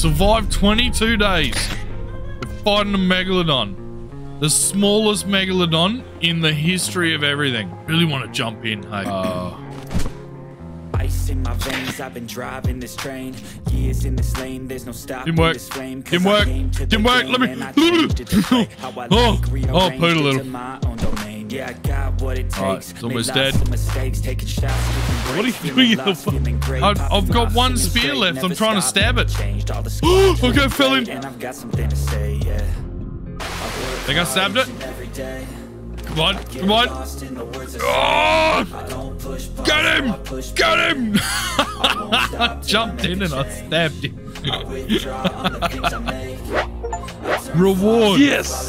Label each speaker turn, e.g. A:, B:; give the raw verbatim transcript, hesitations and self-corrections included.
A: Survived twenty-two days. We're fighting a Megalodon. The smallest Megalodon in the history of everything. Really want to jump in, hey. Uh,
B: Ice in my veins, I've been driving this train. Years in this lane, there's no stopping
A: Didn't work.
B: this flame.
A: Didn't work. Didn't work. Let me. Oh, oh, put a little.
B: Yeah, I got what it
A: Alright,
B: takes.
A: it's almost
B: Made lots
A: dead.
B: of mistakes, taking shots,
A: What are you doing in the fuck? I've, I've got one spear left. I'm trying to stab it. Okay, fell in.
B: And I've got something to say, yeah.
A: Think I stabbed it? Come on, come on. Oh! Got him! Got him! I jumped in and I stabbed him. Reward.
C: Yes!